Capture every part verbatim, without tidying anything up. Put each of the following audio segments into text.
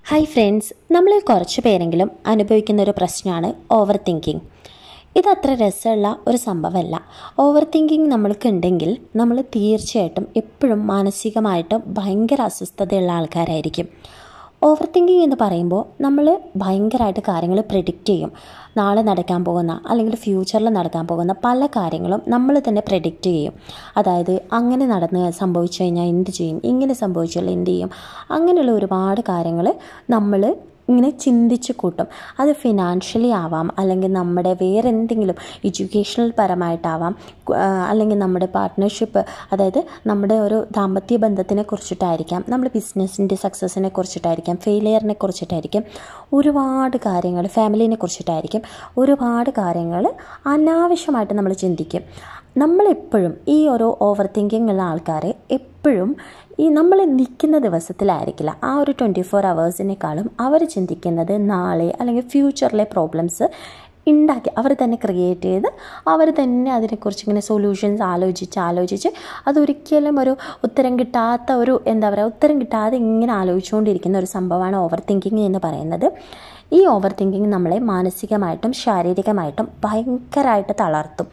Hi friends, നമ്മളിൽ കുറച്ച് പേരെങ്കിലും അനുഭവിക്കുന്ന ഒരു പ്രശ്നമാണ് ഓവർ തിങ്കിങ്. ഇതത്ര രസമുള്ള ഒരു സംഭവമല്ല. ഓവർ തിങ്കിങ് നമ്മൾക്കുണ്ടെങ്കിൽ നമ്മൾ തീർച്ചയായിട്ടും എപ്പോഴും മാനസികമായിട്ട് ഭയങ്കര അസ്വസ്ഥതയുള്ള ആൾക്കാരായിരിക്കും. ഓവർ തിങ്കിങ് എന്ന് പറയുമ്പോൾ നമ്മൾ ഭയങ്കരമായിട്ട് കാര്യങ്ങൾ പ്രെഡിക്റ്റ് ചെയ്യും. നാളെ നടക്കാൻ പോകുന്ന അല്ലെങ്കിൽ ഫ്യൂച്ചറിൽ നടക്കാൻ പോകുന്ന പല കാര്യങ്ങളും നമ്മൾ തന്നെ പ്രെഡിക്റ്റ് ചെയ്യും. അതായത് അങ്ങനെ നടന്ന് സംഭവിച്ചു കഴിഞ്ഞാൽ എന്ത് ചെയ്യും, ഇങ്ങനെ സംഭവിച്ചാൽ എന്ത് ചെയ്യും, അങ്ങനെയുള്ള ഒരുപാട് കാര്യങ്ങൾ നമ്മൾ ഇങ്ങനെ ചിന്തിച്ച് കൂട്ടും. അത് ഫിനാൻഷ്യലി ആവാം, അല്ലെങ്കിൽ നമ്മുടെ വേറെ എന്തെങ്കിലും എഡ്യൂക്കേഷണൽ പരമായിട്ടാവാം, അല്ലെങ്കിൽ നമ്മുടെ പാർട്ട്ണർഷിപ്പ്, അതായത് നമ്മുടെ ഒരു ദാമ്പത്യ ബന്ധത്തിനെ കുറിച്ചിട്ടായിരിക്കാം, നമ്മുടെ ബിസിനസ്സിൻ്റെ സക്സസ്സിനെ കുറിച്ചിട്ടായിരിക്കാം, ഫെയിലിയറിനെ കുറിച്ചിട്ടായിരിക്കും, ഒരുപാട് കാര്യങ്ങൾ ഫാമിലിനെ കുറിച്ചിട്ടായിരിക്കും, ഒരുപാട് കാര്യങ്ങൾ അനാവശ്യമായിട്ട് നമ്മൾ ചിന്തിക്കും. നമ്മളെപ്പോഴും ഈ ഒരു ഓവർ തിങ്കിങ് ഉള്ള ആൾക്കാർ എപ്പോഴും ഈ നമ്മൾ നിൽക്കുന്ന ദിവസത്തിലായിരിക്കില്ല, ആ ഒരു ട്വൻറ്റി ഫോർ അവേഴ്സിനേക്കാളും അവർ ചിന്തിക്കുന്നത് നാളെ അല്ലെങ്കിൽ ഫ്യൂച്ചറിലെ പ്രോബ്ലംസ് ഉണ്ടാക്കി അവർ തന്നെ ക്രിയേറ്റ് ചെയ്ത് അവർ തന്നെ അതിനെക്കുറിച്ച് ഇങ്ങനെ സൊല്യൂഷൻസ് ആലോചിച്ച് ആലോചിച്ച് അതൊരിക്കലും ഒരു ഉത്തരം കിട്ടാത്ത ഒരു എന്താ പറയുക ഉത്തരം കിട്ടാതെ ഇങ്ങനെ ആലോചിച്ചുകൊണ്ടിരിക്കുന്ന ഒരു സംഭവമാണ് ഓവർ തിങ്കിങ് എന്ന് പറയുന്നത്. ഈ ഓവർ തിങ്കിങ് നമ്മളെ മാനസികമായിട്ടും ശാരീരികമായിട്ടും ഭയങ്കരമായിട്ട് തളർത്തും.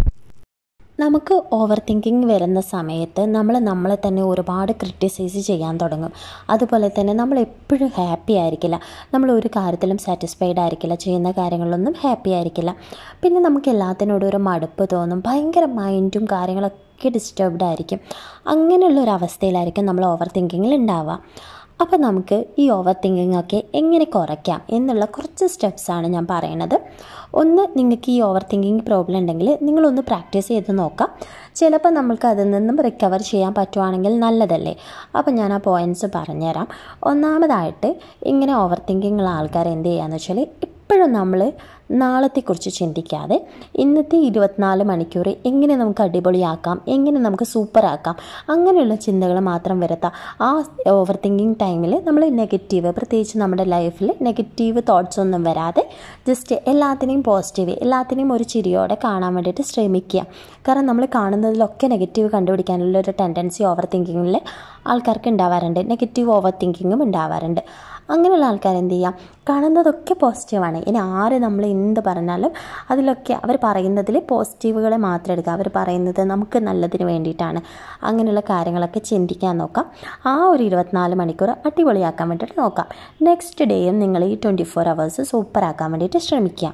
നമുക്ക് ഓവർ തിങ്കിങ് വരുന്ന സമയത്ത് നമ്മൾ നമ്മളെ തന്നെ ഒരുപാട് ക്രിറ്റിസൈസ് ചെയ്യാൻ തുടങ്ങും. അതുപോലെ തന്നെ നമ്മൾ എപ്പോഴും ഹാപ്പി ആയിരിക്കില്ല, നമ്മൾ ഒരു കാര്യത്തിലും സാറ്റിസ്ഫൈഡ് ആയിരിക്കില്ല, ചെയ്യുന്ന കാര്യങ്ങളിലൊന്നും ഹാപ്പി ആയിരിക്കില്ല. പിന്നെ നമുക്ക് എല്ലാത്തിനോടും ഒരു മടുപ്പ് തോന്നും, ഭയങ്കര മൈൻഡും കാര്യങ്ങളൊക്കെ ഡിസ്റ്റർബ്ഡ് ആയിരിക്കും. അങ്ങനെയുള്ളൊരവസ്ഥയിലായിരിക്കും നമ്മൾ ഓവർ തിങ്കിങ്ങിൽ ഉണ്ടാവുക. അപ്പോൾ നമുക്ക് ഈ ഓവർ തിങ്കിങ് ഒക്കെ എങ്ങനെ കുറയ്ക്കാം എന്നുള്ള കുറച്ച് സ്റ്റെപ്സാണ് ഞാൻ പറയുന്നത്. ഒന്ന്, നിങ്ങൾക്ക് ഈ ഓവർ തിങ്കിങ് പ്രോബ്ലം ഉണ്ടെങ്കിൽ നിങ്ങളൊന്ന് പ്രാക്ടീസ് ചെയ്ത് നോക്കാം. ചിലപ്പോൾ നമ്മൾക്ക് അതിൽ നിന്നും റിക്കവർ ചെയ്യാൻ പറ്റുവാണെങ്കിൽ നല്ലതല്ലേ. അപ്പോൾ ഞാൻ ആ പോയിൻറ്റ്സ് പറഞ്ഞുതരാം. ഒന്നാമതായിട്ട്, ഇങ്ങനെ ഓവർ തിങ്കിങ് ഉള്ള ആൾക്കാർ എന്ത് ചെയ്യുകയെന്ന് വെച്ചാൽ, എപ്പോഴും നമ്മൾ നാളത്തെക്കുറിച്ച് ചിന്തിക്കാതെ ഇന്നത്തെ ഇരുപത്തിനാല് മണിക്കൂർ എങ്ങനെ നമുക്ക് അടിപൊളിയാക്കാം, എങ്ങനെ നമുക്ക് സൂപ്പറാക്കാം, അങ്ങനെയുള്ള ചിന്തകൾ മാത്രം വരുത്താം. ആ ഓവർ തിങ്കിങ് ടൈമിൽ നമ്മൾ നെഗറ്റീവ്, പ്രത്യേകിച്ച് നമ്മുടെ ലൈഫിൽ നെഗറ്റീവ് തോട്ട്സ് ഒന്നും വരാതെ ജസ്റ്റ് എല്ലാത്തിനെയും പോസിറ്റീവ്, എല്ലാത്തിനെയും ഒരു ചിരിയോടെ കാണാൻ വേണ്ടിയിട്ട് ശ്രമിക്കുക. കാരണം നമ്മൾ കാണുന്നതിലൊക്കെ നെഗറ്റീവ് കണ്ടുപിടിക്കാനുള്ള ഒരു ടെൻഡൻസി ഓവർ തിങ്കിങ്ങിൽ ആൾക്കാർക്ക് ഉണ്ടാവാറുണ്ട്. നെഗറ്റീവ് ഓവർ തിങ്കിങ്ങും ഉണ്ടാവാറുണ്ട്. അങ്ങനെയുള്ള ആൾക്കാർ എന്ത് ചെയ്യാം, കാണുന്നതൊക്കെ പോസിറ്റീവാണ്. ഇനി ആര് നമ്മൾ എന്ത് പറഞ്ഞാലും അതിലൊക്കെ അവർ പറയുന്നതിൽ പോസിറ്റീവുകളെ മാത്രം എടുക്കുക. അവർ പറയുന്നത് നമുക്ക് നല്ലതിന് വേണ്ടിയിട്ടാണ്. അങ്ങനെയുള്ള കാര്യങ്ങളൊക്കെ ചിന്തിക്കാൻ നോക്കാം. ആ ഒരു ഇരുപത്തിനാല് മണിക്കൂർ അടിപൊളിയാക്കാൻ വേണ്ടിയിട്ട് നോക്കാം. നെക്സ്റ്റ് ഡേയും നിങ്ങൾ ഈ ട്വൻറ്റി ഫോർ അവേഴ്സ് സൂപ്പറാക്കാൻ വേണ്ടിയിട്ട് ശ്രമിക്കുക.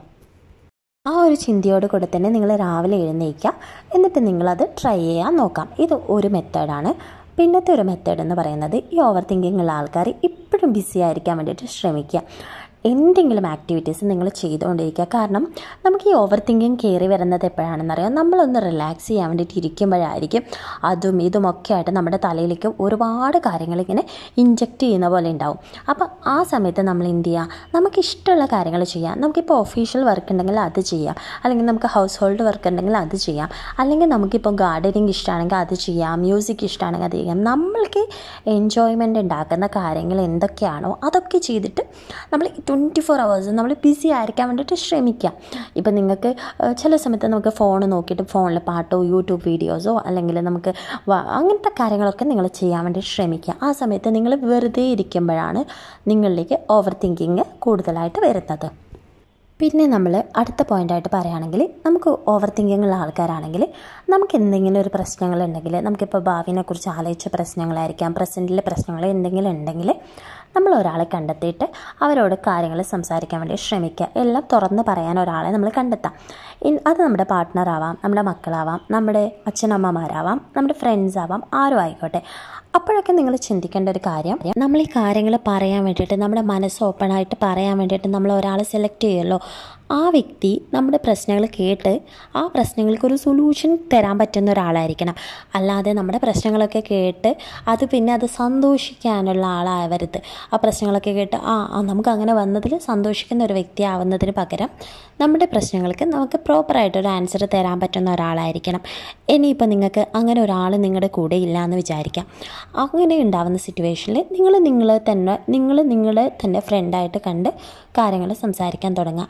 ആ ഒരു ചിന്തയോട് കൂടെ തന്നെ നിങ്ങൾ രാവിലെ എഴുന്നേൽക്കുക. എന്നിട്ട് നിങ്ങളത് ട്രൈ ചെയ്യാൻ നോക്കാം. ഇത് ഒരു മെത്തേഡാണ്. പിന്നത്തെ ഒരു മെത്തേഡ് എന്ന് പറയുന്നത്, ഈ ഓവർ തിങ്കിങ് ഉള്ള ആൾക്കാർ ഇപ്പോഴും ബിസി ആയിരിക്കാൻ വേണ്ടിയിട്ട് ശ്രമിക്കുക. എന്തെങ്കിലും ആക്ടിവിറ്റീസ് നിങ്ങൾ ചെയ്തുകൊണ്ടിരിക്കുക. കാരണം നമുക്ക് ഈ ഓവർ തിങ്കിങ് കയറി വരുന്നത് എപ്പോഴാണെന്നറിയാം, നമ്മളൊന്ന് റിലാക്സ് ചെയ്യാൻ വേണ്ടിയിട്ട് ഇരിക്കുമ്പോഴായിരിക്കും അതും ഇതുമൊക്കെ ആയിട്ട് നമ്മുടെ തലയിലേക്ക് ഒരുപാട് കാര്യങ്ങളിങ്ങനെ ഇൻജക്റ്റ് ചെയ്യുന്ന പോലെ ഉണ്ടാവും. അപ്പോൾ ആ സമയത്ത് നമ്മൾ എന്ത് ചെയ്യുക, നമുക്കിഷ്ടമുള്ള കാര്യങ്ങൾ ചെയ്യാം. നമുക്കിപ്പോൾ ഒഫീഷ്യൽ വർക്ക് ഉണ്ടെങ്കിൽ അത് ചെയ്യാം, അല്ലെങ്കിൽ നമുക്ക് ഹൗസ് ഹോൾഡ് വർക്ക് ഉണ്ടെങ്കിൽ അത് ചെയ്യാം, അല്ലെങ്കിൽ നമുക്കിപ്പോൾ ഗാർഡനിങ് ഇഷ്ടമാണെങ്കിൽ അത് ചെയ്യാം, മ്യൂസിക് ഇഷ്ടമാണെങ്കിൽ അത് ചെയ്യാം. നമ്മൾക്ക് എൻജോയ്മെൻറ്റ് ഉണ്ടാക്കുന്ന കാര്യങ്ങൾ എന്തൊക്കെയാണോ അതൊക്കെ ചെയ്തിട്ട് നമ്മൾ ട്വൻറ്റി ഫോർ അവേഴ്സ് നമ്മൾ ബിസി ആയിരിക്കാൻ വേണ്ടിയിട്ട് ശ്രമിക്കാം. ഇപ്പം നിങ്ങൾക്ക് ചില സമയത്ത് നമുക്ക് ഫോൺ നോക്കിയിട്ട് ഫോണിൽ പാട്ടോ യൂട്യൂബ് വീഡിയോസോ അല്ലെങ്കിൽ നമുക്ക് അങ്ങനത്തെ കാര്യങ്ങളൊക്കെ നിങ്ങൾ ചെയ്യാൻ വേണ്ടി ശ്രമിക്കുക. ആ സമയത്ത് നിങ്ങൾ വെറുതെ ഇരിക്കുമ്പോഴാണ് നിങ്ങളിലേക്ക് ഓവർ തിങ്കിങ് കൂടുതലായിട്ട് വരുന്നത്. പിന്നെ നമ്മൾ അടുത്ത പോയിൻ്റായിട്ട് പറയുകയാണെങ്കിൽ, നമുക്ക് ഓവർ തിങ്കിങ് ഉള്ള ആൾക്കാരാണെങ്കിൽ നമുക്ക് എന്തെങ്കിലും ഒരു പ്രശ്നങ്ങളുണ്ടെങ്കിൽ, നമുക്കിപ്പോൾ ഭാവിനെക്കുറിച്ച് ആലോചിച്ച പ്രശ്നങ്ങളായിരിക്കാം, പ്രസൻറ്റിലെ പ്രശ്നങ്ങൾ എന്തെങ്കിലും ഉണ്ടെങ്കിൽ നമ്മൾ ഒരാളെ കണ്ടെത്തിയിട്ട് അവരോട് കാര്യങ്ങൾ സംസാരിക്കാൻ വേണ്ടി ശ്രമിക്കുക. എല്ലാം തുറന്ന് പറയാൻ ഒരാളെ നമ്മൾ കണ്ടെത്താം. അത് നമ്മുടെ പാർട്ട്ണറാവാം, നമ്മുടെ മക്കളാവാം, നമ്മുടെ അച്ഛനമ്മമാരാവാം, നമ്മുടെ ഫ്രണ്ട്സ് ആവാം, ആരും ആയിക്കോട്ടെ. അപ്പോഴൊക്കെ നിങ്ങൾ ചിന്തിക്കേണ്ട ഒരു കാര്യം, നമ്മൾ ഈ കാര്യങ്ങൾ പറയാൻ വേണ്ടിയിട്ട്, നമ്മുടെ മനസ്സ് ഓപ്പണായിട്ട് പറയാൻ വേണ്ടിയിട്ട് നമ്മൾ ഒരാളെ സെലക്ട് ചെയ്യുമല്ലോ, ആ വ്യക്തി നമ്മുടെ പ്രശ്നങ്ങൾ കേട്ട് ആ പ്രശ്നങ്ങൾക്കൊരു സൊല്യൂഷൻ തരാൻ പറ്റുന്ന ഒരാളായിരിക്കണം. അല്ലാതെ നമ്മുടെ പ്രശ്നങ്ങളൊക്കെ കേട്ട് അത് പിന്നെ അത് സന്തോഷിക്കാനുള്ള ആളാവരുത്. ആ പ്രശ്നങ്ങളൊക്കെ കേട്ട് ആ നമുക്ക് അങ്ങനെ വന്നതിൽ സന്തോഷിക്കുന്ന ഒരു വ്യക്തി ആവുന്നതിന് പകരം നമ്മുടെ പ്രശ്നങ്ങൾക്ക് നമുക്ക് പ്രോപ്പറായിട്ടൊരു ആൻസർ തരാൻ പറ്റുന്ന ഒരാളായിരിക്കണം. ഇനിയിപ്പോൾ നിങ്ങൾക്ക് അങ്ങനെ ഒരാൾ നിങ്ങളുടെ കൂടെ ഇല്ല എന്ന് വിചാരിക്കാം. അങ്ങനെ ഉണ്ടാവുന്ന സിറ്റുവേഷനിൽ നിങ്ങൾ നിങ്ങളെ തന്നെ നിങ്ങൾ നിങ്ങളെ തന്നെ ഫ്രണ്ടായിട്ട് കണ്ട് കാര്യങ്ങൾ സംസാരിക്കാൻ തുടങ്ങുക. അത്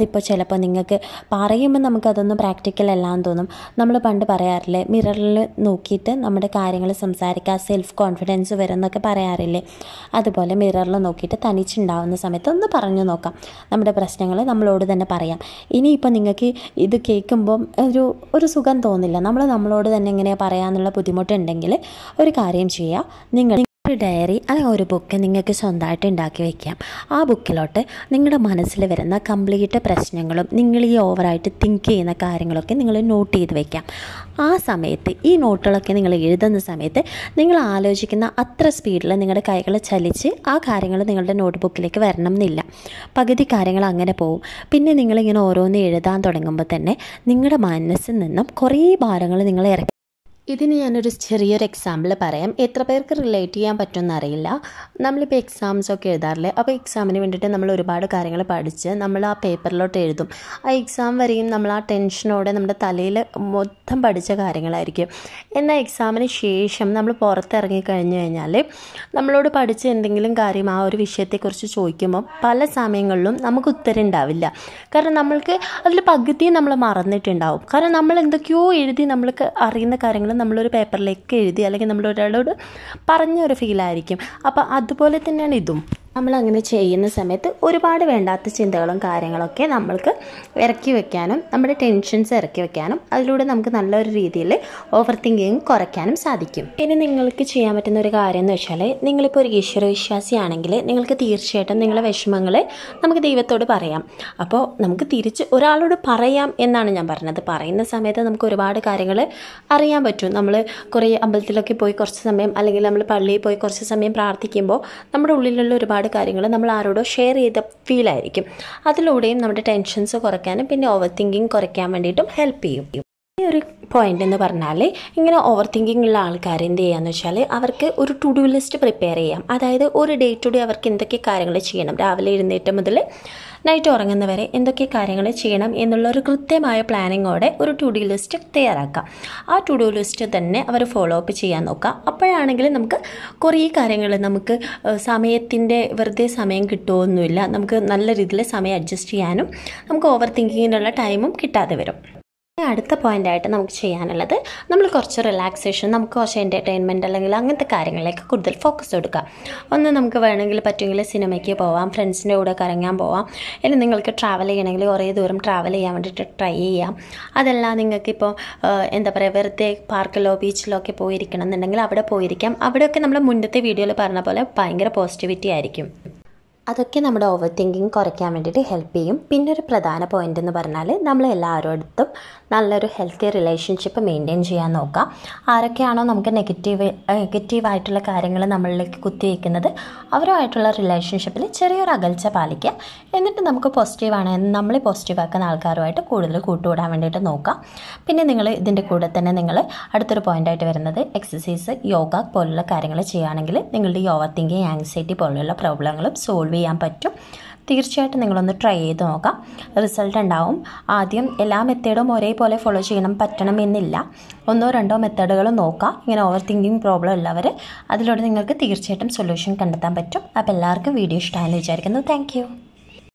അതിപ്പോൾ ചിലപ്പോൾ നിങ്ങൾക്ക് പറയുമ്പോൾ നമുക്കതൊന്നും പ്രാക്ടിക്കൽ അല്ലാന്ന് തോന്നും. നമ്മൾ പണ്ട് പറയാറില്ലേ, മിററിൽ നോക്കിയിട്ട് നമ്മുടെ കാര്യങ്ങൾ സംസാരിക്കുക, സെൽഫ് കോൺഫിഡൻസ് വരുമെന്നൊക്കെ പറയാറില്ലേ. അതുപോലെ മിററിൽ നോക്കിയിട്ട് തനിച്ചുണ്ടാവുന്ന സമയത്ത് ഒന്ന് പറഞ്ഞു നോക്കാം. നമ്മുടെ പ്രശ്നങ്ങൾ നമ്മളോട് തന്നെ പറയാം. ഇനിയിപ്പോൾ നിങ്ങൾക്ക് ഇത് കേൾക്കുമ്പം ഒരു ഒരു സുഖം തോന്നില്ല, നമ്മൾ നമ്മളോട് തന്നെ എങ്ങനെയാണ് പറയാമെന്നുള്ള ബുദ്ധിമുട്ടുണ്ടെങ്കിൽ ഒരു കാര്യം ചെയ്യുക, നിങ്ങൾ ഒരു ഡയറി അല്ലെങ്കിൽ ഒരു ബുക്ക് നിങ്ങൾക്ക് സ്വന്തമായിട്ട് ഉണ്ടാക്കി വയ്ക്കാം. ആ ബുക്കിലോട്ട് നിങ്ങളുടെ മനസ്സിൽ വരുന്ന കംപ്ലീറ്റ് പ്രശ്നങ്ങളും നിങ്ങൾ ഈ ഓവറായിട്ട് തിങ്ക് ചെയ്യുന്ന കാര്യങ്ങളൊക്കെ നിങ്ങൾ നോട്ട് ചെയ്ത് വയ്ക്കാം. ആ സമയത്ത് ഈ നോട്ടുകളൊക്കെ നിങ്ങൾ എഴുതുന്ന സമയത്ത് നിങ്ങൾ ആലോചിക്കുന്ന അത്ര സ്പീഡിൽ നിങ്ങളുടെ കൈകൾ ചലിച്ച് ആ കാര്യങ്ങൾ നിങ്ങളുടെ നോട്ട് ബുക്കിലേക്ക് വരണം എന്നില്ല. പകുതി കാര്യങ്ങൾ അങ്ങനെ പോവും. പിന്നെ നിങ്ങളിങ്ങനെ ഓരോന്ന് എഴുതാൻ തുടങ്ങുമ്പോൾ തന്നെ നിങ്ങളുടെ മനസ്സിൽ നിന്നും കുറേ ഭാരങ്ങൾ നിങ്ങൾ ഇറക്കി. ഇതിന് ഞാനൊരു ചെറിയൊരു എക്സാമ്പിൾ പറയാം. എത്ര പേർക്ക് റിലേറ്റ് ചെയ്യാൻ പറ്റുമെന്ന് അറിയില്ല. നമ്മളിപ്പോൾ എക്സാംസൊക്കെ എഴുതാറില്ലേ, അപ്പോൾ എക്സാമിന് വേണ്ടിയിട്ട് നമ്മൾ ഒരുപാട് കാര്യങ്ങൾ പഠിച്ച് നമ്മൾ ആ പേപ്പറിലോട്ട് എഴുതും. ആ എക്സാം വരെയും നമ്മൾ ആ ടെൻഷനോടെ നമ്മുടെ തലയിൽ മൊത്തം പഠിച്ച കാര്യങ്ങളായിരിക്കും. എന്നാൽ എക്സാമിന് ശേഷം നമ്മൾ പുറത്തിറങ്ങി കഴിഞ്ഞ് കഴിഞ്ഞാൽ നമ്മളോട് പഠിച്ച എന്തെങ്കിലും കാര്യം ആ ഒരു വിഷയത്തെക്കുറിച്ച് ചോദിക്കുമ്പോൾ പല സമയങ്ങളിലും നമുക്ക് ഉത്തരം ഉണ്ടാവില്ല. കാരണം നമ്മൾക്ക് അതിൽ പകുതി നമ്മൾ മറന്നിട്ടുണ്ടാവും. കാരണം നമ്മൾ എന്തൊക്കെയോ എഴുതി നമ്മൾക്ക് അറിയുന്ന കാര്യങ്ങൾ നമ്മളൊരു പേപ്പറിലേക്ക് എഴുതി അല്ലെങ്കിൽ നമ്മൾ ഒരാളോട് പറഞ്ഞൊരു ഫീലായിരിക്കും. അപ്പോൾ അതുപോലെ തന്നെയാണ് ഇതും. നമ്മളങ്ങനെ ചെയ്യുന്ന സമയത്ത് ഒരുപാട് വേണ്ടാത്ത ചിന്തകളും കാര്യങ്ങളൊക്കെ നമ്മൾക്ക് ഇറക്കി വെക്കാനും നമ്മുടെ ടെൻഷൻസ് ഇറക്കി വെക്കാനും അതിലൂടെ നമുക്ക് നല്ലൊരു രീതിയിൽ ഓവർ തിങ്കിങ് കുറയ്ക്കാനും സാധിക്കും. ഇനി നിങ്ങൾക്ക് ചെയ്യാൻ പറ്റുന്ന ഒരു കാര്യം എന്ന് വെച്ചാൽ, നിങ്ങളിപ്പോൾ ഒരു ഈശ്വരവിശ്വാസിയാണെങ്കിൽ നിങ്ങൾക്ക് തീർച്ചയായിട്ടും നിങ്ങളുടെ വിഷമങ്ങൾ നമുക്ക് ദൈവത്തോട് പറയാം. അപ്പോൾ നമുക്ക് തിരിച്ച് ഒരാളോട് പറയാം എന്നാണ് ഞാൻ പറഞ്ഞത്. പറയുന്ന സമയത്ത് നമുക്ക് ഒരുപാട് കാര്യങ്ങൾ അറിയാൻ പറ്റും. നമ്മൾ കുറേ അമ്പലത്തിലൊക്കെ പോയി കുറച്ച് സമയം അല്ലെങ്കിൽ നമ്മൾ പള്ളിയിൽ പോയി കുറച്ച് സമയം പ്രാർത്ഥിക്കുമ്പോൾ നമ്മുടെ ഉള്ളിലുള്ള ഒരുപാട് കാര്യങ്ങൾ നമ്മൾ ആരോടോ ഷെയർ ചെയ്ത ഫീലായിരിക്കും. അതിലൂടെയും നമ്മുടെ ടെൻഷൻസ് കുറയ്ക്കാനും പിന്നെ ഓവർ തിങ്കിങ് കുറയ്ക്കാൻ വേണ്ടിയിട്ടും ഹെൽപ്പ് ചെയ്യും. ഈ ഒരു പോയിന്റ് എന്ന് പറഞ്ഞാൽ, ഇങ്ങനെ ഓവർ തിങ്കിങ് ഉള്ള ആൾക്കാർ എന്ത് ചെയ്യാന്ന് വെച്ചാൽ അവർക്ക് ഒരു ടു ഡു ലിസ്റ്റ് പ്രിപ്പയർ ചെയ്യാം. അതായത് ഒരു ഡേ ടു ഡേ അവർക്ക് എന്തൊക്കെ കാര്യങ്ങൾ ചെയ്യണം, രാവിലെ എഴുന്നേറ്റ് മുതൽ നൈറ്റ് ഉറങ്ങുന്നവരെ എന്തൊക്കെ കാര്യങ്ങൾ ചെയ്യണം എന്നുള്ള ഒരു കൃത്യമായ പ്ലാനിങ്ങോടെ ഒരു ടു ഡു ലിസ്റ്റ് തയ്യാറാക്കാം. ആ ടു ഡു ലിസ്റ്റ് തന്നെ അവർ ഫോളോ അപ്പ് ചെയ്യാൻ നോക്കാം. അപ്പോഴാണെങ്കിൽ നമുക്ക് കുറേ കാര്യങ്ങൾ നമുക്ക് സമയത്തിൻ്റെ വെറുതെ സമയം കിട്ടുമൊന്നുമില്ല. നമുക്ക് നല്ല രീതിയിൽ സമയം അഡ്ജസ്റ്റ് ചെയ്യാനും നമുക്ക് ഓവർ തിങ്കിങ്ങിനുള്ള ടൈമും കിട്ടാതെ വരും. അടുത്ത പോയിൻ്റായിട്ട് നമുക്ക് ചെയ്യാനുള്ളത്, നമ്മൾ കുറച്ച് റിലാക്സേഷൻ, നമുക്ക് കുറച്ച് എൻ്റർടൈൻമെൻറ്റ് അല്ലെങ്കിൽ അങ്ങനത്തെ കാര്യങ്ങളിലേക്ക് കൂടുതൽ ഫോക്കസ് കൊടുക്കുക. ഒന്ന് നമുക്ക് വേണമെങ്കിൽ പറ്റുമെങ്കിൽ സിനിമയ്ക്ക് പോവാം, ഫ്രണ്ട്സിൻ്റെ കൂടെ കറങ്ങാൻ പോവാം. ഇനി നിങ്ങൾക്ക് ട്രാവൽ ചെയ്യണമെങ്കിൽ കുറേ ദൂരം ട്രാവൽ ചെയ്യാൻ വേണ്ടിയിട്ട് ട്രൈ ചെയ്യാം. അതല്ല നിങ്ങൾക്കിപ്പോൾ എന്താ പറയുക, വെറുതെ പാർക്കിലോ ബീച്ചിലോ ഒക്കെ പോയിരിക്കണം എന്നുണ്ടെങ്കിൽ അവിടെ പോയിരിക്കാം. അവിടെയൊക്കെ നമ്മൾ മുന്നത്തെ വീഡിയോയിൽ പറഞ്ഞ പോലെ ഭയങ്കര പോസിറ്റിവിറ്റി ആയിരിക്കും. അതൊക്കെ നമ്മുടെ ഓവർ തിങ്കിങ് കുറയ്ക്കാൻ വേണ്ടിയിട്ട് ഹെൽപ്പ് ചെയ്യും. പിന്നെ ഒരു പ്രധാന പോയിൻ്റ് എന്ന് പറഞ്ഞാൽ, നമ്മൾ എല്ലാവരോടത്തും നല്ലൊരു ഹെൽത്തി റിലേഷൻഷിപ്പ് മെയിൻറ്റെയിൻ ചെയ്യാൻ നോക്കാം. ആരൊക്കെയാണോ നമുക്ക് നെഗറ്റീവ് നെഗറ്റീവായിട്ടുള്ള കാര്യങ്ങൾ നമ്മളിലേക്ക് കുത്തിവയ്ക്കുന്നത് അവരുമായിട്ടുള്ള റിലേഷൻഷിപ്പിൽ ചെറിയൊരു അകൽച്ച പാലിക്കുക. എന്നിട്ട് നമുക്ക് പോസിറ്റീവാണ് നമ്മളെ പോസിറ്റീവാക്കുന്ന ആൾക്കാരുമായിട്ട് കൂടുതൽ കൂട്ടുകൂടാൻ വേണ്ടിയിട്ട് നോക്കാം. പിന്നെ നിങ്ങൾ ഇതിൻ്റെ കൂടെ തന്നെ നിങ്ങൾ അടുത്തൊരു പോയിൻ്റായിട്ട് വരുന്നത് എക്സസൈസ്, യോഗ പോലുള്ള കാര്യങ്ങൾ ചെയ്യുകയാണെങ്കിൽ നിങ്ങളുടെ ഈ ഓവർ തിങ്കിങ്, ആങ്സൈറ്റി പോലുള്ള പ്രോബ്ലങ്ങളും സോൾവ് ചെയ്യാൻ പറ്റും. തീർച്ചയായിട്ടും നിങ്ങളൊന്ന് ട്രൈ ചെയ്ത് നോക്കാം, റിസൾട്ട് ഉണ്ടാവും. ആദ്യം എല്ലാ മെത്തേഡും ഒരേപോലെ ഫോളോ ചെയ്യണം പറ്റണം എന്നില്ല. ഒന്നോ രണ്ടോ മെത്തേഡുകൾ നോക്കാം. ഇങ്ങനെ ഓവർ തിങ്കിങ് പ്രോബ്ലം ഉള്ളവർ, അതിലൂടെ നിങ്ങൾക്ക് തീർച്ചയായിട്ടും സൊല്യൂഷൻ കണ്ടെത്താൻ പറ്റും. അപ്പോൾ എല്ലാവർക്കും വീഡിയോ ഇഷ്ടമായെന്ന് വിചാരിക്കുന്നു. താങ്ക്